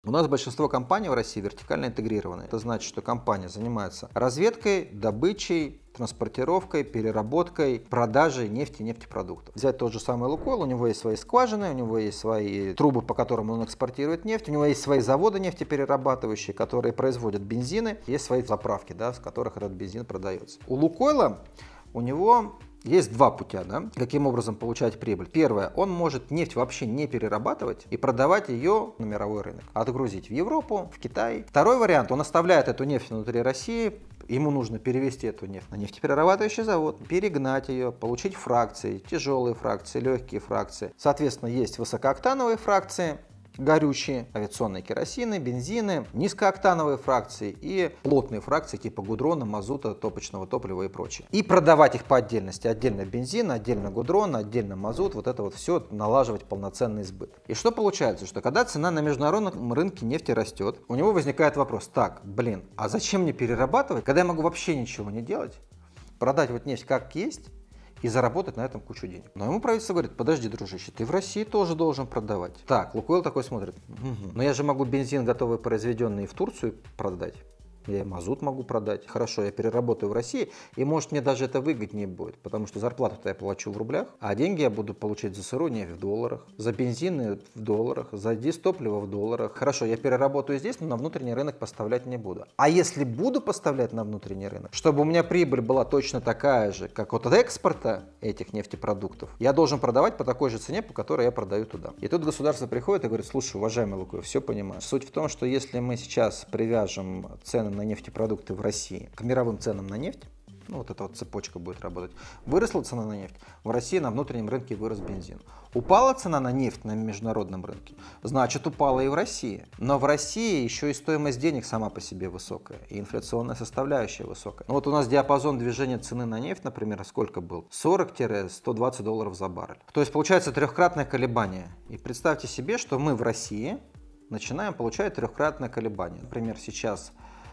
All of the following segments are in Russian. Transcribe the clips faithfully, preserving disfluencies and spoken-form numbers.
У нас большинство компаний в России вертикально интегрированы. Это значит, что компания занимается разведкой, добычей, транспортировкой, переработкой, продажей нефти и нефтепродуктов. Взять тот же самый Лукойл, у него есть свои скважины, у него есть свои трубы, по которым он экспортирует нефть, у него есть свои заводы нефтеперерабатывающие, которые производят бензины, есть свои заправки, да, с которых этот бензин продается. У Лукойла у него есть два путя, да, каким образом получать прибыль. Первое, он может нефть вообще не перерабатывать и продавать ее на мировой рынок, отгрузить в Европу, в Китай. Второй вариант, он оставляет эту нефть внутри России, ему нужно перевести эту нефть на нефтеперерабатывающий завод, перегнать ее, получить фракции, тяжелые фракции, легкие фракции. Соответственно, есть высокооктановые фракции, горючие, авиационные керосины, бензины, низкооктановые фракции и плотные фракции типа гудрона, мазута, топочного топлива и прочее. И продавать их по отдельности. Отдельно бензин, отдельно гудрон, отдельно мазут. Вот это вот все налаживать полноценный сбыт. И что получается? Что когда цена на международном рынке нефти растет, у него возникает вопрос: так, блин, а зачем мне перерабатывать, когда я могу вообще ничего не делать, продать вот нефть как есть и заработать на этом кучу денег. Но ему правительство говорит: подожди, дружище, ты в России тоже должен продавать. Так, Лукойл такой смотрит: угу. Но я же могу бензин, готовый произведенный в Турцию, продать. Я мазут могу продать. Хорошо, я переработаю в России, и может мне даже это выгоднее будет, потому что зарплату-то я плачу в рублях, а деньги я буду получать за сырую нефть в долларах, за бензин в долларах, за дизтопливо в долларах. Хорошо, я переработаю здесь, но на внутренний рынок поставлять не буду. А если буду поставлять на внутренний рынок, чтобы у меня прибыль была точно такая же, как от экспорта этих нефтепродуктов, я должен продавать по такой же цене, по которой я продаю туда. И тут государство приходит и говорит: слушай, уважаемый Лукойл, все понимаю. Суть в том, что если мы сейчас привяжем цены на нефтепродукты в России к мировым ценам на нефть, ну вот эта вот цепочка будет работать, выросла цена на нефть, в России на внутреннем рынке вырос бензин. Упала цена на нефть на международном рынке, значит упала и в России. Но в России еще и стоимость денег сама по себе высокая, и инфляционная составляющая высокая. Ну вот у нас диапазон движения цены на нефть, например, сколько был? сорок — сто двадцать долларов за баррель. То есть получается трехкратное колебание. И представьте себе, что мы в России начинаем получать трехкратное колебание. Например, сейчас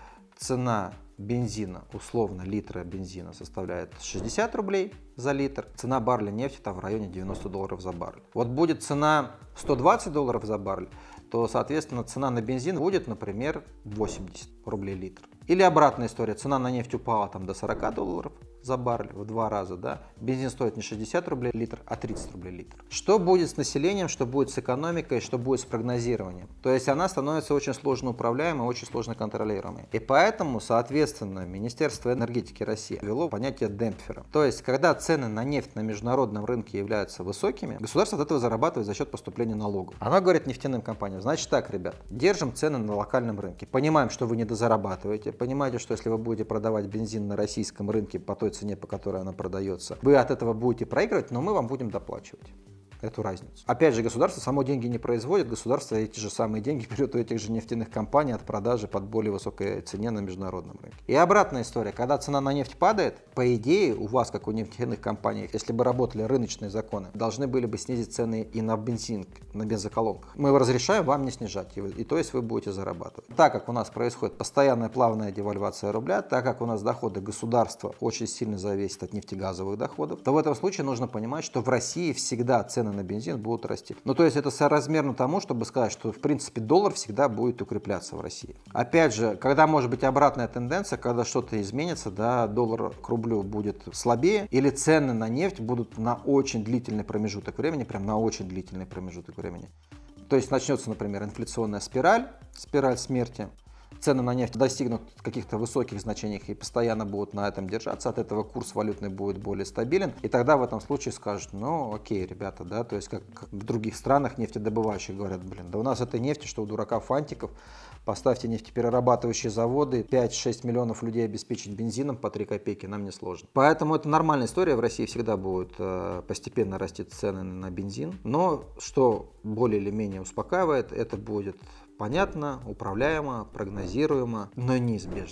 цена бензина, условно литра бензина составляет шестьдесят рублей за литр, цена барреля нефти там в районе девяноста долларов за баррель. Вот будет цена сто двадцать долларов за баррель, то, соответственно, цена на бензин будет, например, восемьдесят рублей литр. Или обратная история, цена на нефть упала там до сорока долларов за баррель, в два раза, да, бензин стоит не шестьдесят рублей литр, а тридцать рублей литр. Что будет с населением, что будет с экономикой, что будет с прогнозированием? То есть она становится очень сложно управляемой, очень сложно контролируемой. И поэтому, соответственно, Министерство энергетики России ввело понятие демпфера. То есть, когда цены на нефть на международном рынке являются высокими, государство от этого зарабатывает за счет поступления налогов. Оно говорит нефтяным компаниям: значит так, ребят, держим цены на локальном рынке, понимаем, что вы недозарабатываете, понимаете, что если вы будете продавать бензин на российском рынке по той цене, по которой она продается, вы от этого будете проигрывать, но мы вам будем доплачивать эту разницу. Опять же, государство само деньги не производит, государство эти же самые деньги берет у этих же нефтяных компаний от продажи под более высокой цене на международном рынке. И обратная история, когда цена на нефть падает, по идее у вас, как у нефтяных компаний, если бы работали рыночные законы, должны были бы снизить цены и на бензин, на бензоколонках. Мы разрешаем вам не снижать, и, и то есть вы будете зарабатывать. Так как у нас происходит постоянная плавная девальвация рубля, так как у нас доходы государства очень сильно зависят от нефтегазовых доходов, то в этом случае нужно понимать, что в России всегда цены на бензин будут расти. Ну, то есть это соразмерно тому, чтобы сказать, что, в принципе, доллар всегда будет укрепляться в России. Опять же, когда может быть обратная тенденция, когда что-то изменится, да, доллар к рублю будет слабее, или цены на нефть будут на очень длительный промежуток времени, прям на очень длительный промежуток времени. То есть начнется, например, инфляционная спираль, спираль смерти, цены на нефть достигнут каких-то высоких значений и постоянно будут на этом держаться, от этого курс валютный будет более стабилен, и тогда в этом случае скажут: ну окей, ребята, да, то есть как, как в других странах нефтедобывающих говорят: блин, да у нас этой нефти, что у дурака фантиков, поставьте нефтеперерабатывающие заводы, пять-шесть миллионов людей обеспечить бензином по три копейки, нам не сложно. Поэтому это нормальная история, в России всегда будут э, постепенно расти цены на бензин, но что более или менее успокаивает, это будет понятно, управляемо, прогнозируемо, но неизбежно.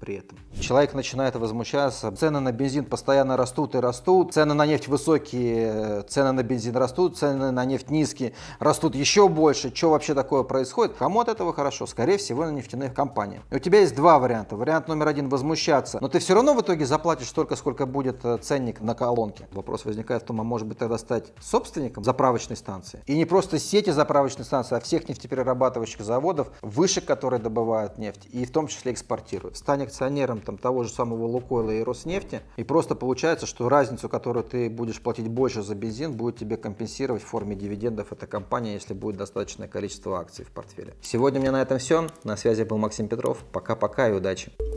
при этом. Человек начинает возмущаться, цены на бензин постоянно растут и растут, цены на нефть высокие, цены на бензин растут, цены на нефть низкие, растут еще больше. Что вообще такое происходит? Кому от этого хорошо? Скорее всего, на нефтяных компаниях. И у тебя есть два варианта. Вариант номер один — возмущаться, но ты все равно в итоге заплатишь столько, сколько будет ценник на колонке. Вопрос возникает в том, а может быть тогда стать собственником заправочной станции? И не просто сети заправочной станции, а всех нефтеперерабатывающих заводов, вышек, которые добывают нефть, и в том числе экспортируют. Стань акционером там, того же самого Лукойла и Роснефти, и просто получается, что разницу, которую ты будешь платить больше за бензин, будет тебе компенсировать в форме дивидендов эта компания, если будет достаточное количество акций в портфеле. Сегодня у меня на этом все. На связи был Максим Петров. Пока-пока и удачи.